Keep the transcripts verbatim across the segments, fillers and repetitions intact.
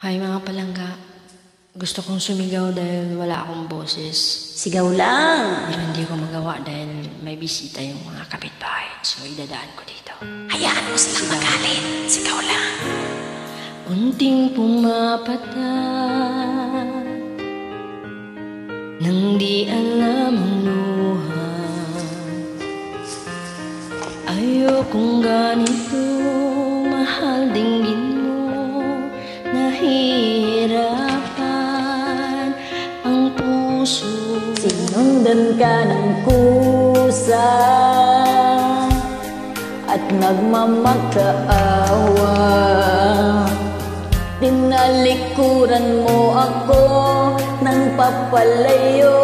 Hi mga palangga, gusto kong sumigaw dahil wala akong boses. Sigaw lang. Pero hindi ko magawa dahil may bisita yung mga kapitbahay. So idadaan ko dito. Hayaan mo silang magalit. Sigaw lang. Unting pumapatay nang di alam ang luha. Ayokong ganito, mahal dinggin mo. Nahihirapan ang puso. Sinundan ka ng kusa at nagmamakaawa. Tinalikuran mo ako nang papalayo.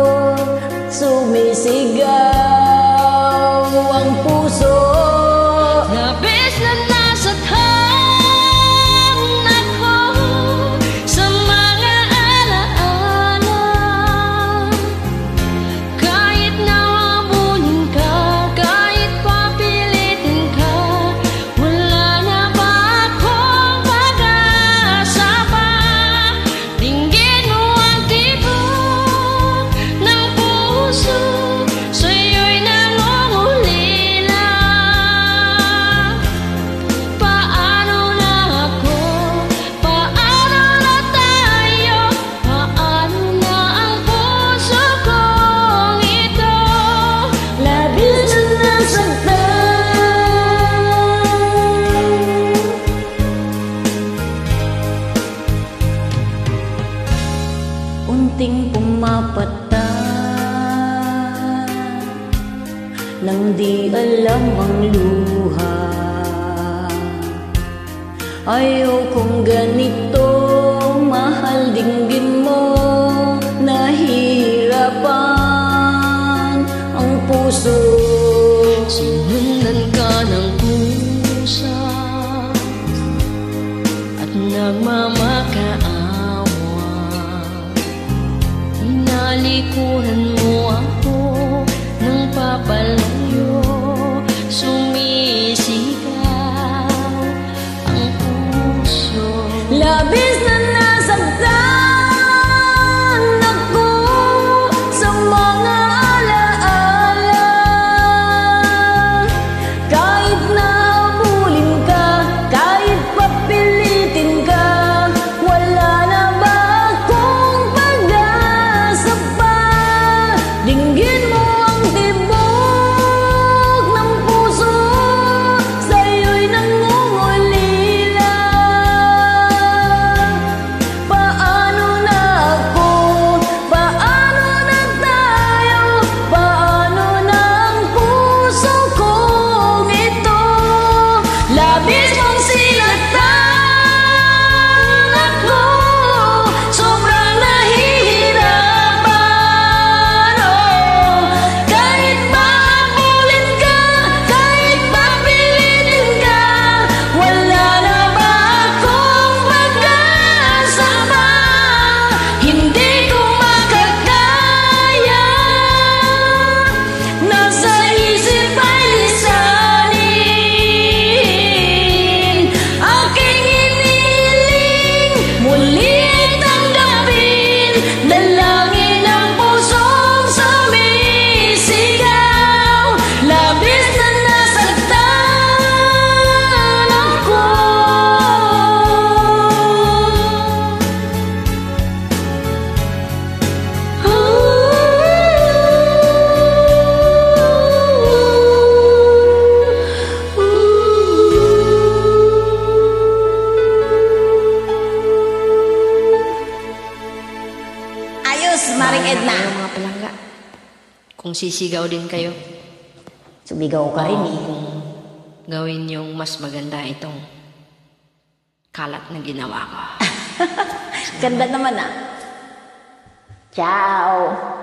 Sumisigaw ang puso. Labis na nasaktan ako sa mga alaala. Kahit nawabulin ka, kahit papilitin ka, wala na ba akong pag-asa pa? Dinggin mo ang tibok ng puso, sa'yo'y nangungulila. Paano na ako? Paano na tayo? Paano na ang puso kong ito? Labis na nasaktan. Unting pumapatay nang di alam ang luha. Ayokong ganito, mahal dinggin mo. Nahihirapan ang puso. Sinundan ka ng pusa at nagmamakaawa. Inalikuran mo ako ng papalayo. Sumisigaw ang puso. Labis na nasaktan ako sa mga alaala. Kahit nabulin ka, kahit papilitin ka, wala na ba akong pag-asa pa? Dinggin mo ang tibok ng puso, sa'yo'y nangungulila. Paano na ako? Paano na tayo? Paano na ang puso kong ito? Labis mong sinaktan ako, sobrang nahihirapan. Oh, kahit mahabulin ka, kahit papilitin ka, wala na ba akong pag-asa pa? Hindi ko makakaya. Nasa isip ay lisanin. Aking iniling, muli tanggapin. Dalangin ang pusong sumisigaw. Labis na nasaktan ako. Ayos, Maring Edna. Kayo mga palangga, kung sisigaw din kayo, Sumigaw ka rin eh. kung gawin yung mas maganda itong kalat na ginawa ko. Ganda naman ah. Ciao.